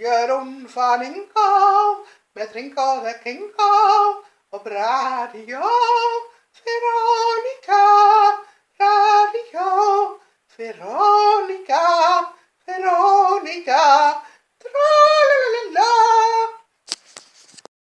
Jeroen van Inkel met Rinkel de Kinkel op Radio Veronica.